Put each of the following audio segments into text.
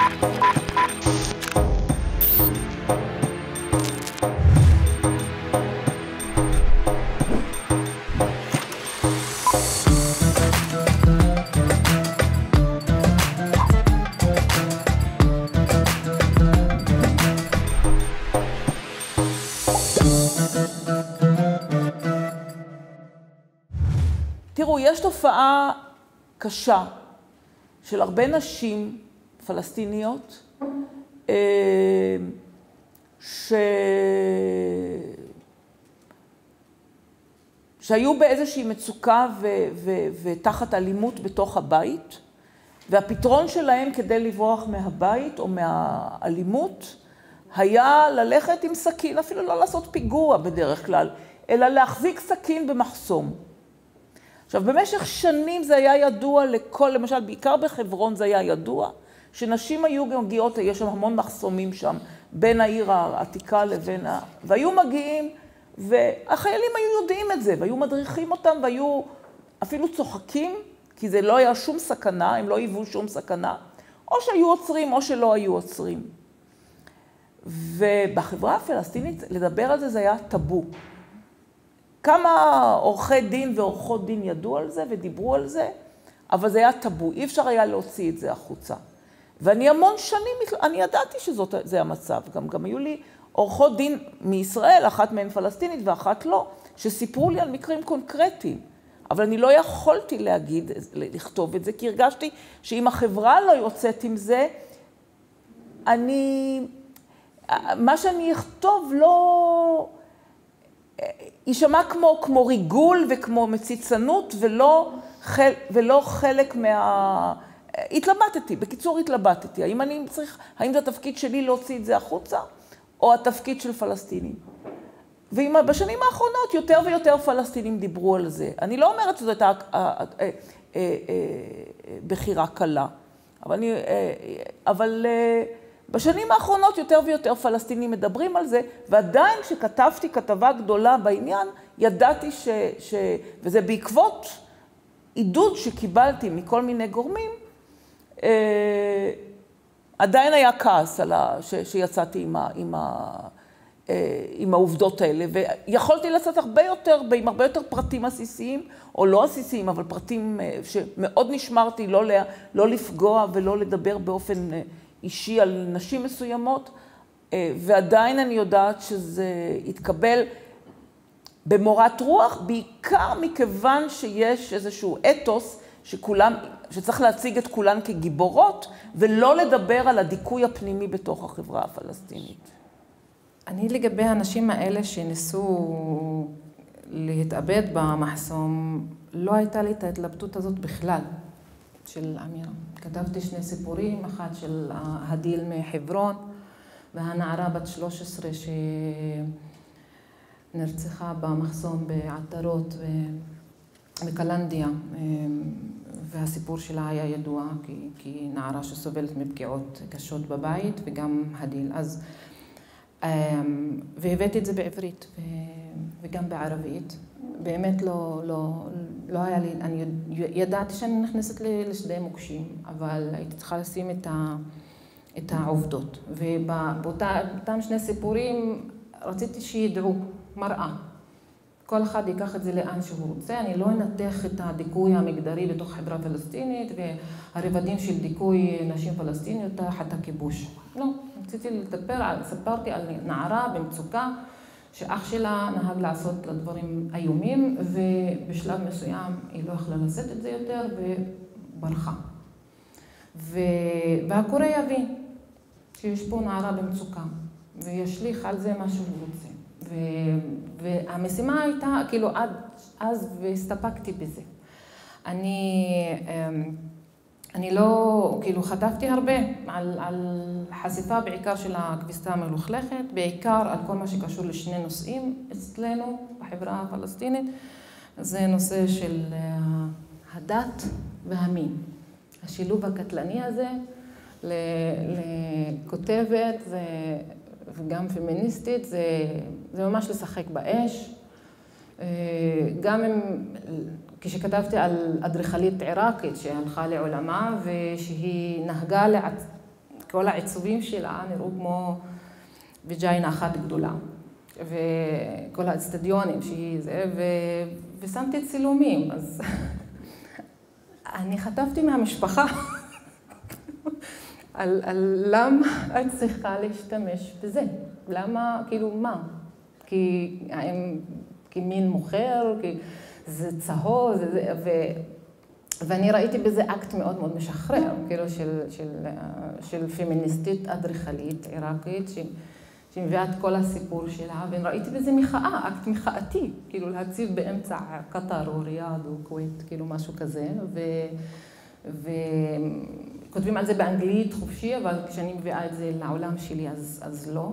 תראו, יש תופעה קשה של הרבה נשים פלסטיניות שהיו באיזושהי מצוקה ותחת אלימות בתוך הבית, והפתרון שלהם כדי לברוח מהבית או מהאלימות היה ללכת עם סכין, אפילו לא לעשות פיגוע בדרך כלל, אלא להחזיק סכין במחסום. עכשיו, במשך שנים זה היה ידוע לכל, למשל, בעיקר בחברון זה היה ידוע, שנשים היו מגיעות, יש שם המון מחסומים שם, בין העיר העתיקה לבין והיו מגיעים, והחיילים היו יודעים את זה, והיו מדריכים אותם, והיו אפילו צוחקים, כי זה לא היה שום סכנה, הם לא היוו שום סכנה, או שהיו עוצרים או שלא היו עוצרים. ובחברה הפלסטינית, לדבר על זה, זה היה טאבו. כמה עורכי דין ועורכות דין ידעו על זה ודיברו על זה, אבל זה היה טאבו, אי אפשר היה להוציא את זה החוצה. ואני המון שנים, אני ידעתי שזה המצב, גם היו לי עורכות דין מישראל, אחת מהן פלסטינית ואחת לא, שסיפרו לי על מקרים קונקרטיים, אבל אני לא יכולתי לכתוב את זה, כי הרגשתי שאם החברה לא יוצאת עם זה, מה שאני אכתוב לא יישמע כמו ריגול וכמו מציצנות, ולא חלק התלבטתי, בקיצור התלבטתי. האם זה התפקיד שלי להוציא את זה החוצה, או התפקיד של פלסטינים? ובשנים האחרונות יותר ויותר פלסטינים דיברו על זה. אני לא אומרת שזו הייתה בחירה קלה, אבל בשנים האחרונות יותר ויותר פלסטינים מדברים על זה, ועדיין כשכתבתי כתבה גדולה בעניין, ידעתי וזה בעקבות עידוד שקיבלתי מכל מיני גורמים, עדיין היה כעס שיצאתי עם העובדות האלה, ויכולתי לצאת עם הרבה יותר פרטים עסיסיים, או לא עסיסיים, אבל פרטים שמאוד נשמרתי לא לפגוע ולא לדבר באופן אישי על נשים מסוימות, ועדיין אני יודעת שזה יתקבל במורת רוח, בעיקר מכיוון שיש איזשהו אתוס שצריך להציג את כולן כגיבורות, ולא לדבר על הדיכוי הפנימי בתוך החברה הפלסטינית. אני לגבי האנשים האלה שניסו להתאבד במחסום, לא הייתה לי את ההתלבטות הזאת בכלל. של אמירה. כתבתי שני סיפורים, אחד של הדיל מחברון, והנערה בת 13 שנרצחה במחסום בעטרות בקלנדיה, והסיפור שלה היה ידוע כי נערה שסובלת מפגיעות קשות בבית, וגם הדיל. והבאתי את זה בעברית וגם בערבית. באמת לא היה לי, אני ידעתי שאני נכנסת לשדה מוקשים, אבל הייתי צריכה לשים את העובדות. ובאותם שני סיפורים רציתי שידעו מראה. כל אחד ייקח את זה לאן שהוא רוצה. אני לא אנתח את הדיכוי המגדרי בתוך חברה פלסטינית והרבדים של דיכוי נשים פלסטיניות תחת הכיבוש. לא, רציתי ספרתי על נערה במצוקה, שאח שלה נהג לעשות לדברים איומים, ובשלב מסוים היא לא יכלה לשאת את זה יותר וברחה. והקורא יבין שיש פה נערה במצוקה, וישליך על זה מה שהוא רוצה. והמשימה הייתה, כאילו, אז והסתפקתי בזה. אני לא, כאילו, חטפתי הרבה על חשיפה בעיקר של הכביסה המלוכלכת, בעיקר על כל מה שקשור לשני נושאים אצלנו בחברה הפלסטינית. זה נושא של הדת והמין. השילוב הקטלני הזה לכותבת וגם פמיניסטית, זה ממש לשחק באש. גם כשכתבתי על אדריכלית עיראקית שהלכה לעולמה ושהיא נהגה כל העיצובים שלה נראו כמו וג'יינה אחת גדולה. וכל האצטדיונים שהיא זה, ושמתי צילומים, אז אני חטפתי מהמשפחה על למה את צריכה להשתמש בזה, למה, כאילו מה? כי מין מוכר, כי זה צהוב, ואני ראיתי בזה אקט מאוד מאוד משחרר, כאילו של פמיניסטית אדריכלית עיראקית, שמביאה את כל הסיפור שלה, וראיתי בזה מחאה, אקט מחאתי, כאילו להציב באמצע קטר או ריאד או כווית, כאילו משהו כזה, וכותבים על זה באנגלית חופשי, אבל כשאני מביאה את זה לעולם שלי אז לא.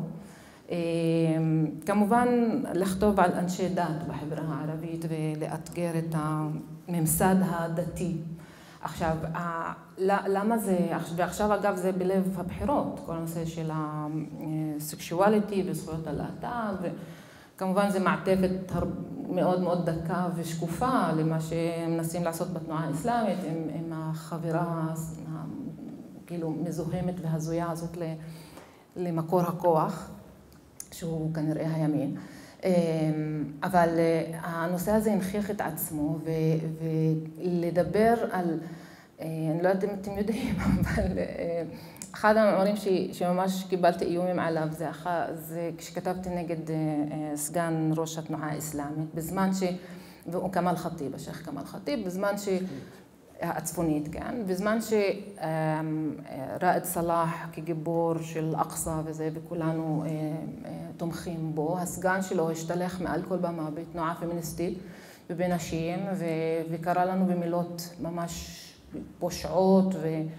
כמובן לכתוב על אנשי דת בחברה הערבית ולאתגר את הממסד הדתי. עכשיו, למה זה, ועכשיו אגב זה בלב הבחירות, כל הנושא של הסקשואליטי וזכויות הלהט"ב, וכמובן זה מעטפת מאוד מאוד דקה ושקופה למה שמנסים לעשות בתנועה האסלאמית עם החבירה כאילו מזוהמת והזויה הזאת למקור הכוח, שהוא כנראה הימין. אבל הנושא הזה הנכיח את עצמו, ולדבר על, אני לא יודעת אם אתם יודעים, אבל אחד המאמרים שממש קיבלתי איומים עליו, זה כשכתבתי נגד סגן ראש התנועה האסלאמית, בזמן והוא כמאל ח'טיב, השייח כמאל ח'טיב, בזמן הצפונית, כן? בזמן שראאד סלאח כגיבור של אקצא וזה, וכולנו תומכים בו, הסגן שלו השתלח מעל כל במה בתנועה פמיניסטית ובנשים, וקרא לנו במילות ממש פושעות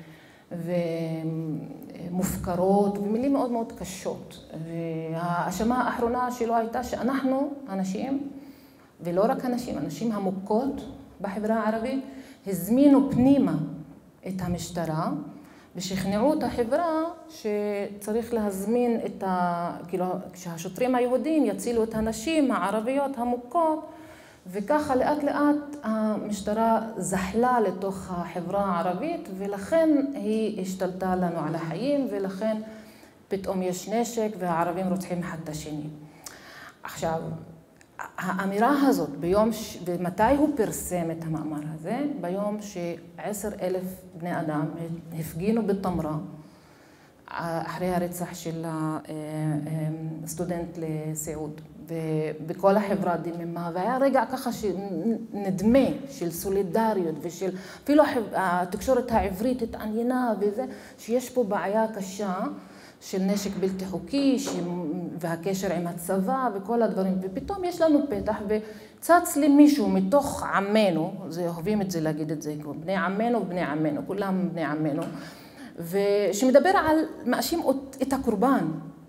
ומופקרות, ומילים מאוד מאוד קשות. וההאשמה האחרונה שלו הייתה שאנחנו, הנשים, ולא רק הנשים, הנשים המוכות בחברה הערבית, הזמינו פנימה את המשטרה ושכנעו את החברה שצריך להזמין את כאילו, כשהשוטרים היהודים יצילו את הנשים הערביות המוכות, וככה לאט לאט המשטרה זחלה לתוך החברה הערבית, ולכן היא השתלטה לנו על החיים, ולכן פתאום יש נשק והערבים רוצחים אחד את השני. עכשיו, האמירה הזאת, ומתי הוא פרסם את המאמר הזה? ביום ש10,000 בני אדם הפגינו בטמרה, אחרי הרצח של הסטודנט לסיעוד, ובכל החברה דממה, והיה רגע ככה שנדמה של סולידריות, ושל אפילו התקשורת העברית התעניינה וזה, שיש פה בעיה קשה, של נשק בלתי חוקי, והקשר עם הצבא וכל הדברים, ופתאום יש לנו פתח וצץ לי מישהו מתוך עמנו, אוהבים את זה להגיד את זה, בני עמנו ובני עמנו, כולם בני עמנו, ושמדבר על, מאשים את הקורבן,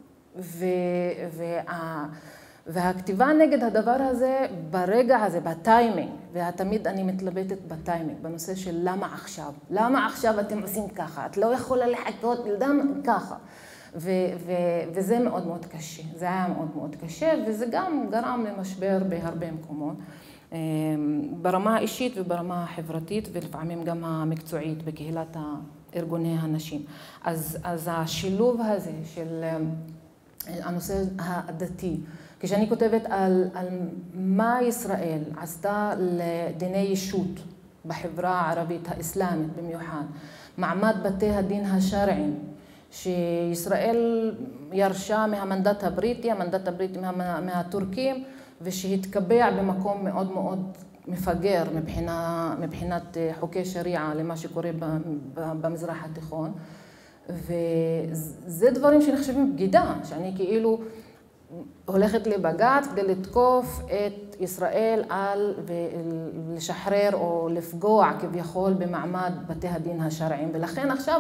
והכתיבה נגד הדבר הזה ברגע הזה, בטיימינג, ותמיד אני מתלבטת בטיימינג, בנושא של למה עכשיו אתם עושים ככה, את לא יכולה לחכות לדם ככה. וזה מאוד מאוד קשה, זה היה מאוד מאוד קשה, וזה גם גרם למשבר בהרבה מקומות, ברמה האישית וברמה החברתית, ולפעמים גם המקצועית בקהילת ארגוני הנשים. אז השילוב הזה של הנושא הדתי, כשאני כותבת על מה ישראל עשתה לדיני ישות בחברה הערבית האסלאמית במיוחד, מעמד בתי הדין השרעיים, שישראל ירשה מהמנדט הבריטי, מהטורקים, ושהתקבע במקום מאוד מאוד מפגר מבחינת חוקי שריעה למה שקורה במזרח התיכון. וזה דברים שנחשבים בגידה, שאני כאילו הולכת לבג"ץ כדי לתקוף את ישראל ולשחרר או לפגוע כביכול במעמד בתי הדין השרעיים. ולכן עכשיו,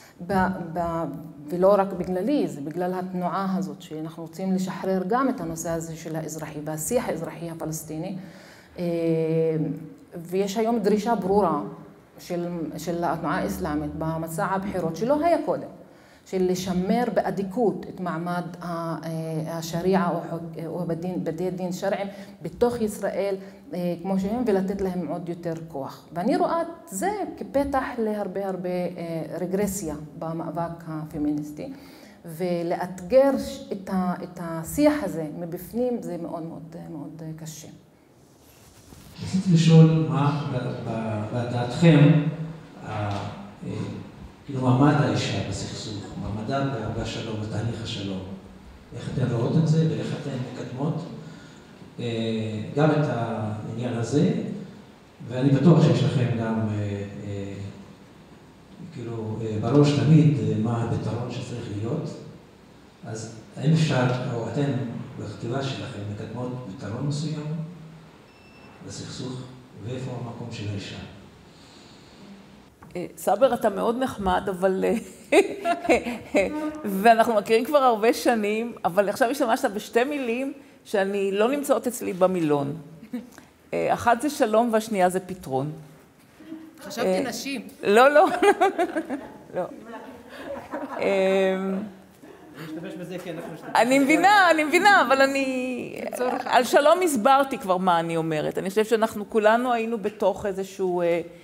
ולא רק בגללי, זה בגלל התנועה הזאת שאנחנו רוצים לשחרר גם את הנושא הזה של האזרחי והשיח האזרחי הפלסטיני. ויש היום דרישה ברורה של התנועה האסלאמית במצע הבחירות שלא היה קודם, של לשמר באדיקות את מעמד השריעה או בתי דין שרעיים בתוך ישראל, כמו שהם, ולתת להם עוד יותר כוח. ואני רואה את זה כפתח להרבה רגרסיה במאבק הפמיניסטי, ולאתגר את השיח הזה מבפנים זה מאוד מאוד מאוד קשה. רציתי לשאול מה בדעתכם, כאילו מעמד האישה בסכסוך, מעמדה בשלום, בתהליך השלום. איך אתן רואות את זה ואיך אתן מקדמות גם את העניין הזה, ואני בטוח שיש לכם גם כאילו בראש תמיד מה הפתרון שצריך להיות. אז האם אפשר, או אתן בכתיבה שלכם מקדמות פתרון מסוים בסכסוך, ואיפה המקום של האישה? סבר, אתה מאוד נחמד, אבל... ואנחנו מכירים כבר הרבה שנים, אבל עכשיו השתמשת בשתי מילים שאני לא נמצאות אצלי במילון. אחת זה שלום והשנייה זה פתרון. חשבתי נשים. לא, לא. לא. אני מבינה, אבל על שלום הסברתי כבר מה אני אומרת. אני חושבת שאנחנו כולנו היינו בתוך איזשהו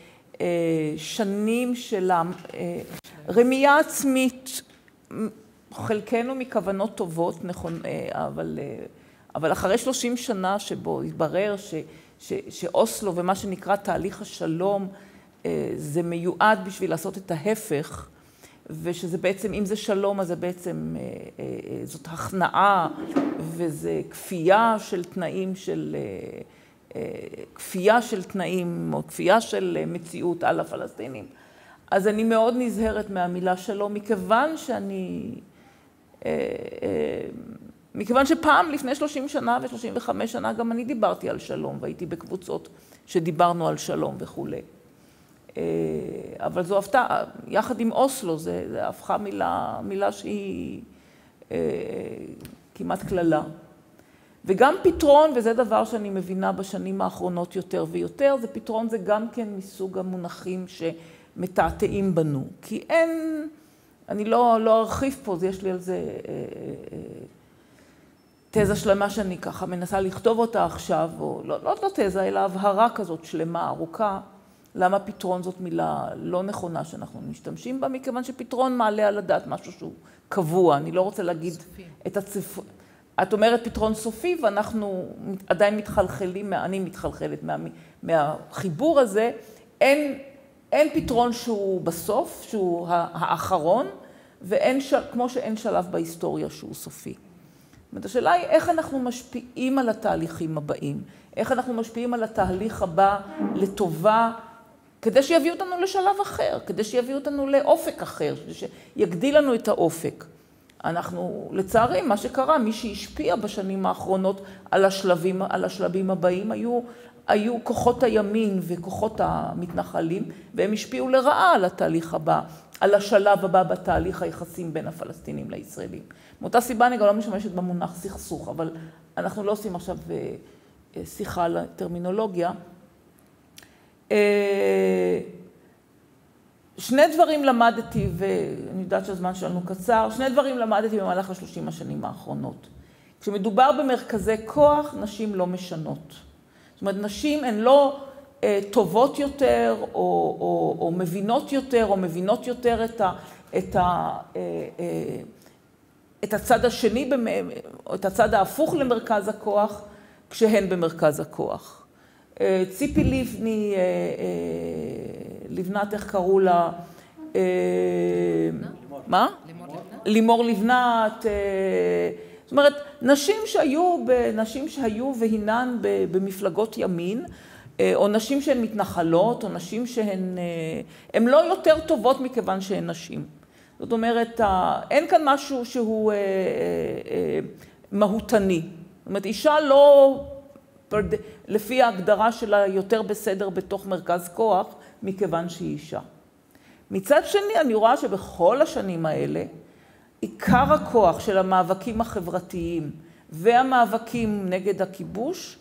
שנים של רמייה עצמית, חלקנו מכוונות טובות, נכון, אבל אחרי 30 שנה שבו התברר שאוסלו ומה שנקרא תהליך השלום זה מיועד בשביל לעשות את ההפך, ושזה בעצם, אם זה שלום, אז זה בעצם, זאת הכנעה, וזה כפייה של תנאים או כפייה של מציאות על הפלסטינים. אז אני מאוד נזהרת מהמילה שלום, מכיוון שפעם לפני 30 שנה ו-35 שנה גם אני דיברתי על שלום, והייתי בקבוצות שדיברנו על שלום וכו'. אבל זו הפתעה, יחד עם אוסלו, זה הפכה מילה שהיא כמעט כללה. וגם פתרון, וזה דבר שאני מבינה בשנים האחרונות יותר ויותר, זה פתרון, זה גם כן מסוג המונחים שמתעתעים בנו. כי אין, אני לא ארחיב פה, יש לי על זה תזה שלמה שאני ככה מנסה לכתוב אותה עכשיו, או לא תזה, אלא הבהרה כזאת שלמה, ארוכה, למה פתרון זאת מילה לא נכונה שאנחנו משתמשים בה, מכיוון שפתרון מעלה על הדעת משהו שהוא קבוע, אני לא רוצה להגיד סופי. את אומרת פתרון סופי, ואנחנו עדיין מתחלחלים, אני מתחלחלת מהחיבור הזה, אין פתרון שהוא בסוף, שהוא האחרון, כמו שאין שלב בהיסטוריה שהוא סופי. השאלה היא איך אנחנו משפיעים על התהליכים הבאים, איך אנחנו משפיעים על התהליך הבא לטובה, כדי שיביאו אותנו לשלב אחר, כדי שיביאו אותנו לאופק אחר, שיגדיל לנו את האופק. אנחנו, לצערי, מה שקרה, מי שהשפיע בשנים האחרונות על השלבים הבאים, היו כוחות הימין וכוחות המתנחלים, והם השפיעו לרעה על התהליך הבא, על השלב הבא בתהליך היחסים בין הפלסטינים לישראלים. מאותה סיבה אני גם לא משמשת במונח סכסוך, אבל אנחנו לא עושים עכשיו שיחה על הטרמינולוגיה. שני דברים למדתי, ואני יודעת שהזמן שלנו קצר, שני דברים למדתי במהלך 30 השנים האחרונות. כשמדובר במרכזי כוח, נשים לא משנות. זאת אומרת, נשים הן לא טובות יותר, או מבינות יותר, או מבינות יותר את הצד השני, או את הצד ההפוך למרכז הכוח, כשהן במרכז הכוח. ציפי לבני, לבנת, איך קראו לה? מה? לימור לבנת. זאת אומרת, נשים שהיו והינן במפלגות ימין, או נשים שהן מתנחלות, או נשים שהן לא יותר טובות מכיוון שהן נשים. זאת אומרת, אין כאן משהו שהוא מהותני. זאת אומרת, אישה לא, לפי ההגדרה שלה, יותר בסדר בתוך מרכז כוח, מכיוון שהיא אישה. מצד שני, אני רואה שבכל השנים האלה, עיקר הכוח של המאבקים החברתיים והמאבקים נגד הכיבוש,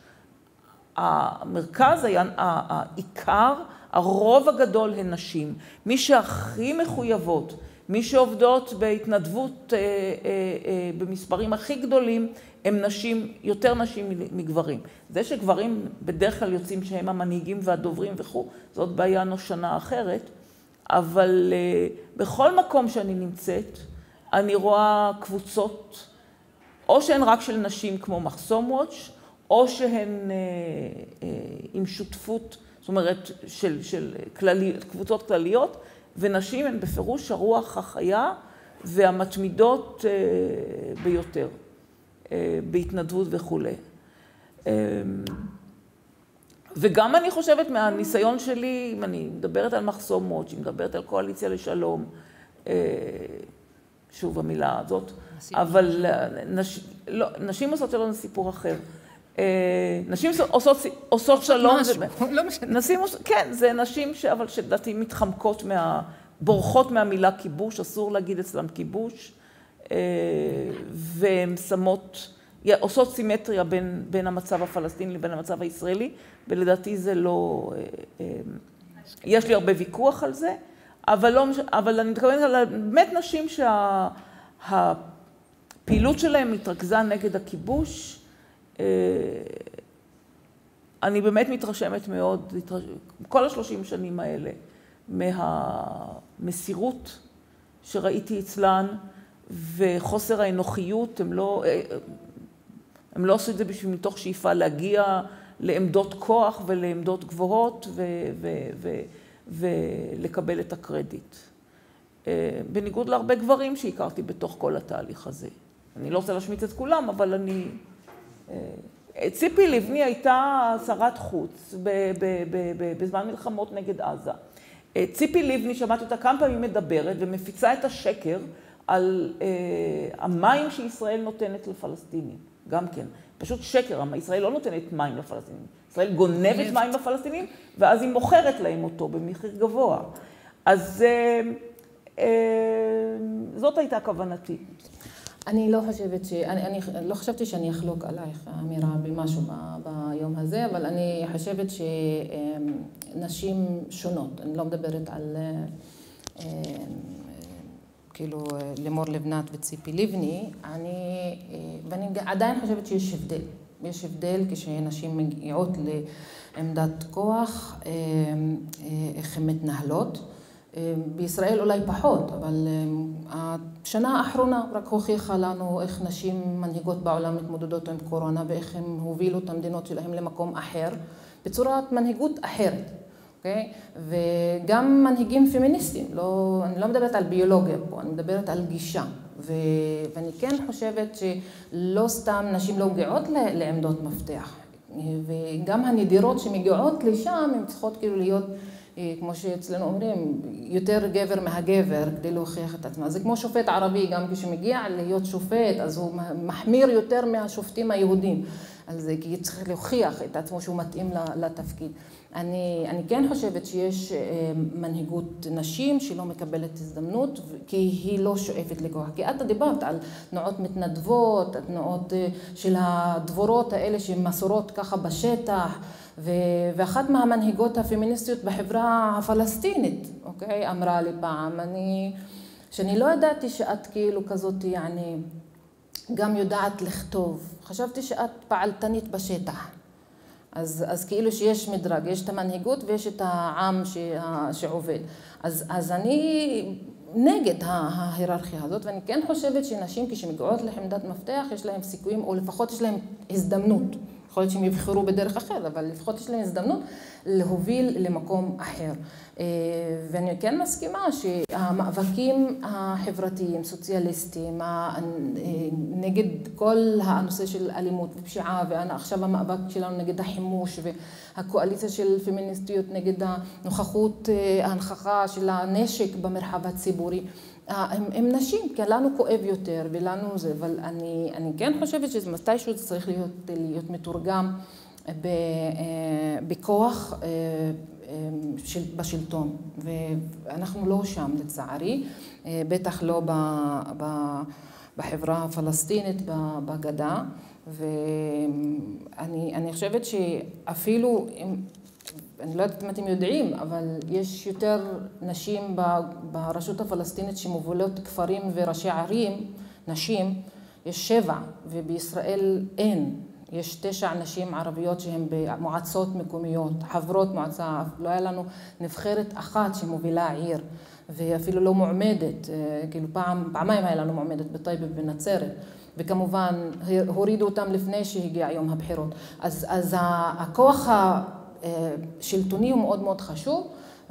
המרכז היה, העיקר, הרוב הגדול הן נשים. מי שהכי מחויבות, מי שעובדות בהתנדבות במספרים הכי גדולים, הם נשים, יותר נשים מגברים. זה שגברים בדרך כלל יוצאים שהם המנהיגים והדוברים וכו', זאת בעיה נושנה אחרת, אבל בכל מקום שאני נמצאת, אני רואה קבוצות, או שהן רק של נשים כמו מחסום וואץ', או שהן עם שותפות, זאת אומרת, של קבוצות כלליות, ונשים הן בפירוש הרוח החיה והמתמידות ביותר, בהתנדבות וכו'. וגם אני חושבת מהניסיון שלי, אם אני מדברת על מחסום וואץ', אם מדברת על קואליציה לשלום, שוב המילה הזאת, אבל נשים עושות שלום זה סיפור אחר. נשים עושות שלום, כן, זה נשים אבל שלדעתי מתחמקות, בורחות מהמילה כיבוש, אסור להגיד אצלם כיבוש, והן עושות סימטריה בין המצב הפלסטיני לבין המצב הישראלי, ולדעתי זה לא, יש לי הרבה ויכוח על זה, אבל אני מתכוונת על באמת נשים שהפעילות שלהם התרכזה נגד הכיבוש, אני באמת מתרשמת מאוד, כל 30 שנים האלה, מהמסירות שראיתי אצלן, וחוסר האנוכיות, הם לא עשו את זה בשביל מתוך שאיפה להגיע לעמדות כוח ולעמדות גבוהות ולקבל את הקרדיט. בניגוד להרבה גברים שהכרתי בתוך כל התהליך הזה. אני לא רוצה להשמיץ את כולם, אבל ציפי לבני הייתה שרת חוץ בזמן מלחמות נגד עזה. ציפי לבני, שמעתי אותה כמה פעמים מדברת ומפיצה את השקר על המים שישראל נותנת לפלסטינים. גם כן, פשוט שקר, ישראל לא נותנת מים לפלסטינים. ישראל גונבת מים לפלסטינים, ואז היא מוכרת להם אותו במחיר גבוה. אז זאת הייתה כוונתי. אני לא חשבתי שאני אחלוק עלייך, אמירה, במשהו ביום הזה, אבל אני חושבת שנשים שונות, אני לא מדברת על כאילו לימור לבנת וציפי לבני, ואני עדיין חושבת שיש הבדל. יש הבדל כשנשים מגיעות לעמדת כוח, איך הן מתנהלות. בישראל אולי פחות, אבל השנה האחרונה רק הוכיחה לנו איך נשים מנהיגות בעולם מתמודדות עם קורונה, ואיך הם הובילו את המדינות שלהם למקום אחר, בצורת מנהיגות אחרת. Okay? וגם מנהיגים פמיניסטים, אני לא מדברת על ביולוגיה פה, אני מדברת על גישה. ואני כן חושבת שלא סתם נשים לא מגיעות לעמדות מפתח. וגם הנדירות שמגיעות לשם, הן צריכות כאילו להיות, כמו שאצלנו אומרים, יותר גבר מהגבר כדי להוכיח את עצמה. זה כמו שופט ערבי, גם כשמגיע להיות שופט, אז הוא מחמיר יותר מהשופטים היהודים. על זה, כי צריך להוכיח את עצמו שהוא מתאים לתפקיד. אני כן חושבת שיש מנהיגות נשים שלא מקבלת הזדמנות, כי היא לא שואפת לכוח. כי את דיברת על תנועות מתנדבות, התנועות של הדבורות האלה שמסורות ככה בשטח, ואחת מהמנהיגות הפמיניסטיות בחברה הפלסטינית, אוקיי? אמרה לי פעם, שאני לא ידעתי שאת כאילו כזאת, יעני, גם יודעת לכתוב. חשבתי שאת פעלתנית בשטח. אז כאילו שיש מדרג, יש את המנהיגות ויש את העם שעובד. אז אני נגד ההיררכיה הזאת, ואני כן חושבת שנשים כשמגיעות לעמדת מפתח, יש להם סיכויים, או לפחות יש להם הזדמנות. יכול להיות שהם יבחרו בדרך אחרת, אבל לפחות יש להם הזדמנות להוביל למקום אחר. ואני כן מסכימה שהמאבקים החברתיים, סוציאליסטיים, נגד כל הנושא של אלימות ופשיעה, ועכשיו המאבק שלנו נגד החימוש, והקואליציה של פמיניסטיות נגד הנוכחות, ההנכחה של הנשק במרחב הציבורי, הם נשים, כי לנו כואב יותר ולנו זה, אבל אני כן חושבת שמתישהו זה צריך להיות מתורגם בכוח בשלטון, ואנחנו לא שם לצערי, בטח לא בחברה הפלסטינית בגדה, ואני חושבת שאפילו אני לא יודעת אם אתם יודעים, אבל יש יותר נשים ברשות הפלסטינית שמובילות כפרים וראשי ערים, נשים, יש 7, ובישראל אין. יש 9 נשים ערביות שהן במועצות מקומיות, חברות מועצה, לא היה לנו נבחרת אחת שמובילה עיר, ואפילו לא מועמדת, כאילו פעמיים היה לנו מועמדת בטייבה ובנצרת, וכמובן הורידו אותם לפני שהגיע יום הבחירות. אז הכוח השלטוני הוא מאוד מאוד חשוב,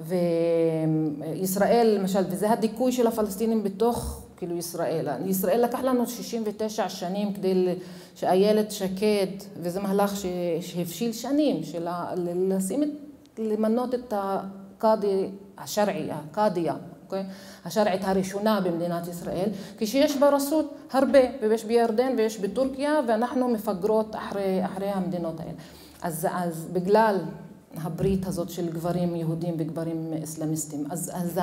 וישראל למשל, וזה הדיכוי של הפלסטינים בתוך כאילו ישראל לקח לנו 69 שנים כדי שאיילת שקד, וזה מהלך שהבשיל שנים, של למנות את הקאדי השרעי, הקאדיה, השרעית הראשונה במדינת ישראל, כשיש ברשות הרבה, ויש בירדן ויש בטורקיה, ואנחנו מפגרות אחרי המדינות האלה. אז בגלל הברית הזאת של גברים יהודים וגברים אסלאמיסטים, אז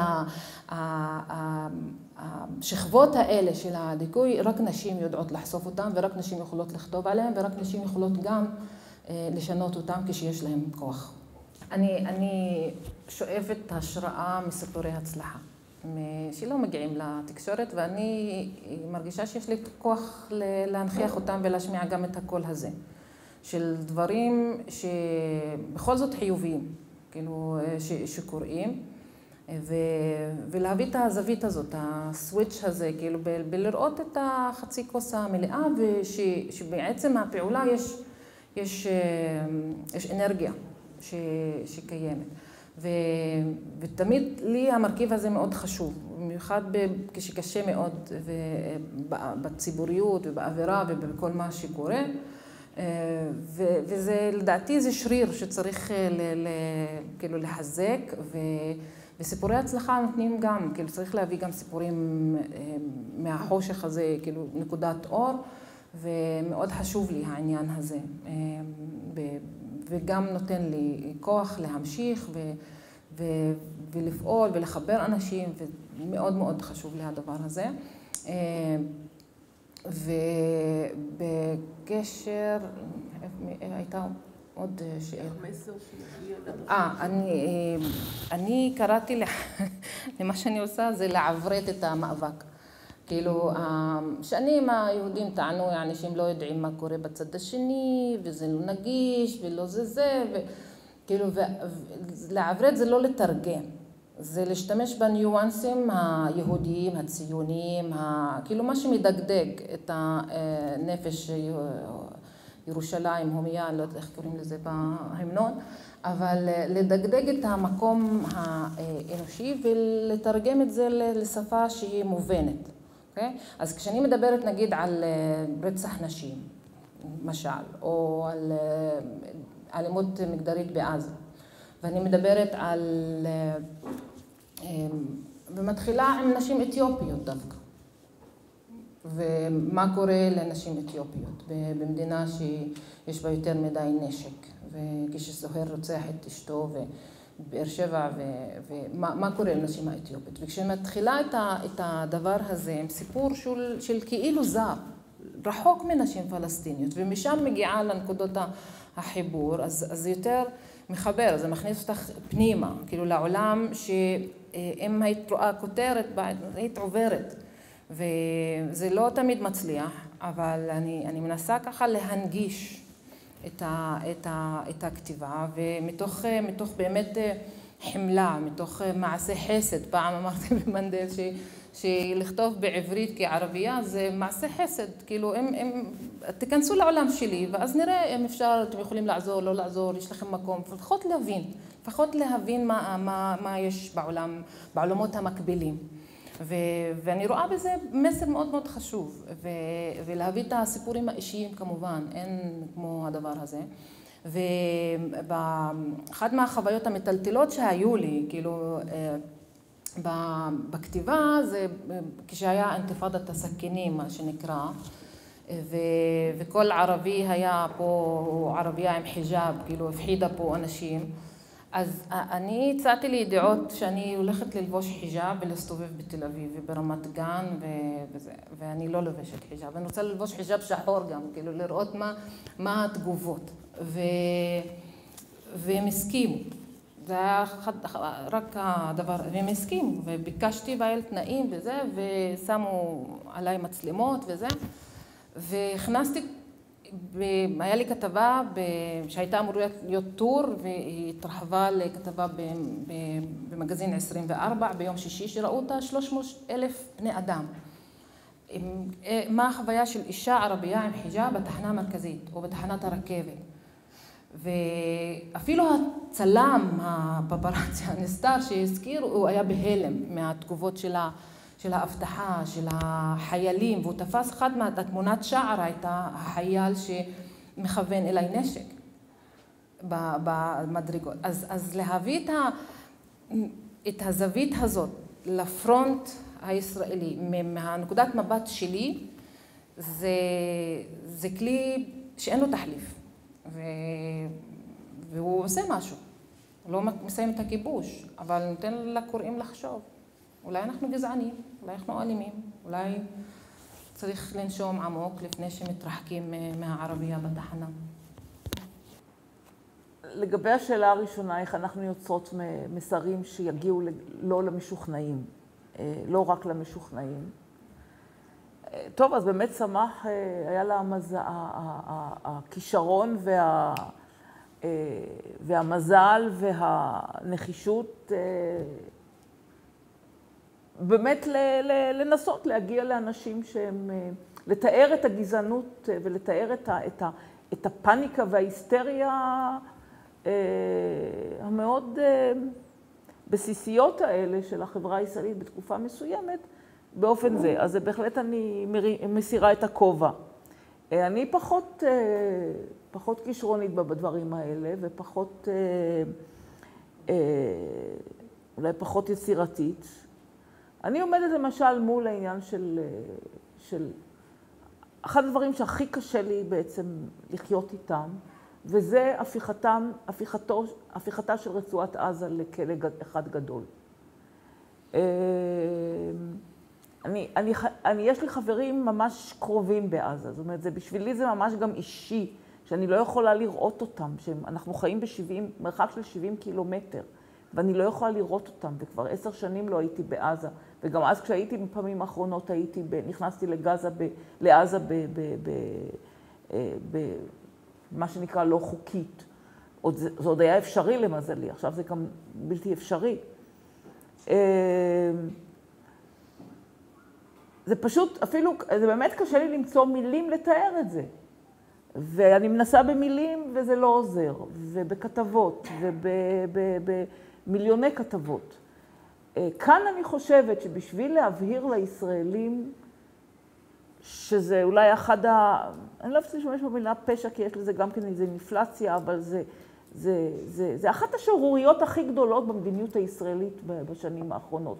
השכבות האלה של הדיכוי, רק נשים יודעות לחשוף אותם, ורק נשים יכולות לכתוב עליהם, ורק נשים יכולות גם לשנות אותם כשיש להם כוח. אני שואבת השראה מסיפורי הצלחה, שלא מגיעים לתקשורת, ואני מרגישה שיש לי כוח להנכיח אותם ולהשמיע גם את הקול הזה, של דברים שבכל זאת חיוביים, כאילו שקוראים, ולהביא את הזווית הזאת, הסוויץ' הזה, כאילו בלראות את החצי כוס המלאה, ושבעצם הפעולה יש אנרגיה שקיימת. ותמיד לי המרכיב הזה מאוד חשוב, במיוחד כשקשה מאוד בציבוריות ובאווירה ובכל מה שקורה, וזה לדעתי זה שריר שצריך כאילו לחזק, וסיפורי הצלחה נותנים גם, כאילו צריך להביא גם סיפורים מהחושך הזה, כאילו נקודת אור, ומאוד חשוב לי העניין הזה, וגם נותן לי כוח להמשיך ולפעול ולחבר אנשים, ומאוד מאוד חשוב לי הדבר הזה. ובקשר, הייתה עוד שאלה. מסר שיגיע אני קראתי למה שאני עושה זה לעברת את המאבק. כאילו, שנים היהודים טענו, يعني שהם לא יודעים מה קורה בצד השני, וזה לא נגיש, ולא זה, וכאילו, לעברת זה לא לתרגם. זה להשתמש בניואנסים היהודיים, הציוניים, כאילו מה שמדגדג את הנפש ירושלים, הומיה, לא יודעת איך קוראים לזה בהמנון, אבל לדגדג את המקום האנושי ולתרגם את זה לשפה שהיא מובנת. Okay? אז כשאני מדברת נגיד על רצח נשים, משל, או על אלימות מגדרית בעזה, ואני מדברת על, ומתחילה עם נשים אתיופיות דווקא, ומה קורה לנשים אתיופיות במדינה שיש בה יותר מדי נשק, וכשסוהר רוצח את אשתו ובאר שבע, ומה קורה לנשים האתיופיות. וכשמתחילה את הדבר הזה עם סיפור של כאילו זר, רחוק מנשים פלסטיניות, ומשם מגיעה לנקודות החיבור, אז זה יותר מחבר, זה מכניס אותך פנימה, כאילו לעולם שאם היית רואה כותרת, היית עוברת, וזה לא תמיד מצליח, אבל אני מנסה ככה להנגיש את הכתיבה, ומתוך באמת חמלה, מתוך מעשה חסד. פעם אמרתי במנדל שלכתוב בעברית כערבייה זה מעשה חסד, כאילו אם תיכנסו לעולם שלי, ואז נראה אם אפשר, אתם יכולים לעזור, לא לעזור, יש לכם מקום, לפחות להבין מה יש בעולמות המקבילים. ואני רואה בזה מסר מאוד מאוד חשוב, ולהביא את הסיפורים האישיים כמובן, אין כמו הדבר הזה. ובאחת מהחוויות המטלטלות שהיו לי, כאילו, בכתיבה, זה כשהיה אינתיפאדת הסכינים, מה שנקרא, וכל ערבי היה פה, ערבייה עם חיג'אב, כאילו הפחידה פה אנשים, אז אני הצעתי לי דעות שאני הולכת ללבוש חיג'אב ולהסתובב בתל אביב וברמת גן ואני לא לובשת חיג'אב. אני רוצה ללבוש חיג'אב שחור גם, כאילו לראות מה התגובות. והם הסכימו. זה היה רק הדבר, והם הסכימו, וביקשתי והיו תנאים וזה, ושמו עליי מצלמות וזה, והכנסתי, היה לי כתבה שהייתה אמורה להיות טור, והיא התרחבה לכתבה במגזין 24, ביום שישי שראו אותה 300,000 בני אדם. מה החוויה של אישה ערבייה עם חיג'אב בתחנה המרכזית, או בתחנת הרכבת. ואפילו הצלם, הפפראצי הנסתר שהזכיר, הוא היה בהלם מהתגובות של האבטחה, של החיילים, והוא תפס אחד מהתמונת שער, הייתה החייל שמכוון אליי נשק במדרגות. אז להביא את הזווית הזאת לפרונט הישראלי, מהנקודת מבט שלי, זה כלי שאין לו תחליף. והוא עושה משהו, הוא לא מסיים את הכיבוש, אבל נותן לקוראים לחשוב. אולי אנחנו גזענים, אולי אנחנו אלימים, אולי צריך לנשום עמוק לפני שמתרחקים מהערבייה בתחנה. לגבי השאלה הראשונה, איך אנחנו יוצרות מסרים שיגיעו לא למשוכנעים, לא רק למשוכנעים. טוב, אז באמת שמח, היה לה הכישרון והמזל והנחישות באמת לנסות להגיע לאנשים שהם, לתאר את הגזענות ולתאר את הפאניקה וההיסטריה המאוד בסיסיות האלה של החברה הישראלית בתקופה מסוימת, באופן זה. אז בהחלט אני מסירה את הכובע. אני פחות כישרונית בדברים האלה, ופחות, אולי פחות יצירתית. אני עומדת למשל מול העניין של אחד הדברים שהכי קשה לי בעצם לחיות איתם, וזה הפיכתה של רצועת עזה לכלא אחד גדול. יש לי חברים ממש קרובים בעזה, זאת אומרת, בשבילי זה ממש גם אישי, שאני לא יכולה לראות אותם, שאנחנו חיים מרחק של 70 קילומטר, ואני לא יכולה לראות אותם, וכבר 10 שנים לא הייתי בעזה, וגם אז כשהייתי בפעמים האחרונות נכנסתי לעזה במה שנקרא לא חוקית. זה עוד היה אפשרי למזלי, עכשיו זה גם בלתי אפשרי. זה פשוט, אפילו, זה באמת קשה לי למצוא מילים לתאר את זה. ואני מנסה במילים וזה לא עוזר, ובכתבות, ובמיליוני כתבות. כאן אני חושבת שבשביל להבהיר לישראלים, שזה אולי אני לא רוצה להשתמש במילה פשע, כי יש לזה גם כן איזו אינפלציה, אבל זה אחת השערוריות הכי גדולות במדיניות הישראלית בשנים האחרונות.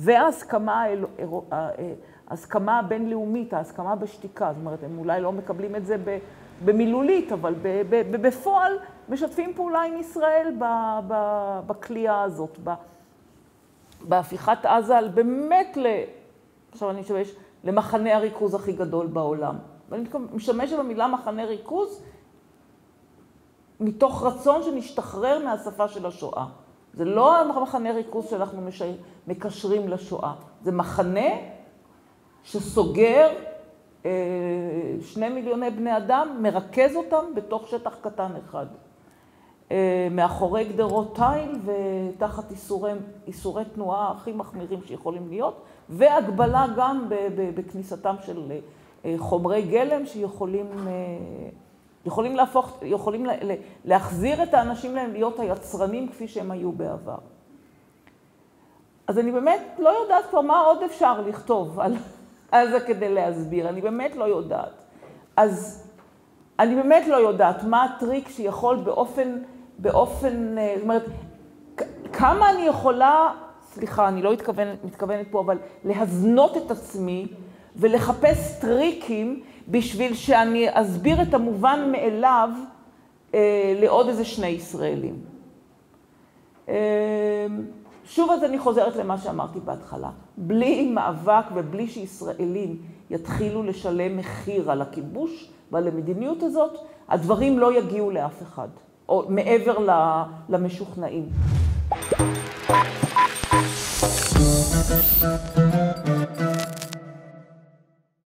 וההסכמה הבינלאומית, ההסכמה בשתיקה, זאת אומרת, הם אולי לא מקבלים את זה במילולית, אבל בפועל משתפים פעולה עם ישראל בכלייה הזאת, בהפיכת עזה, באמת עכשיו אני משתמש, למחנה הריכוז הכי גדול בעולם. ואני משתמשת במילה מחנה ריכוז, מתוך רצון שנשתחרר מהשפה של השואה. זה לא המחנה ריכוז שאנחנו מקשרים לשואה. זה מחנה שסוגר 2 מיליוני בני אדם, מרכז אותם בתוך שטח קטן אחד. מאחורי גדרות תיל ותחת איסורי תנועה הכי מחמירים שיכולים להיות, והגבלה גם בכניסתם של חומרי גלם שיכולים להחזיר את האנשים להם להיות היצרנים כפי שהם היו בעבר. אז אני באמת לא יודעת כבר מה עוד אפשר לכתוב על עזה כדי להסביר, אני באמת לא יודעת. אז אני באמת לא יודעת מה הטריק שיכול באופן, זאת אומרת, כמה אני יכולה, סליחה, אני לא מתכוונת פה, אבל להזנות את עצמי ולחפש טריקים בשביל שאני אסביר את המובן מאליו לעוד איזה 2 ישראלים. שוב אז אני חוזרת למה שאמרתי בהתחלה. בלי מאבק ובלי שישראלים יתחילו לשלם מחיר על הכיבוש ועל המדיניות הזאת, הדברים לא יגיעו לאף אחד. או מעבר למשוכנעים.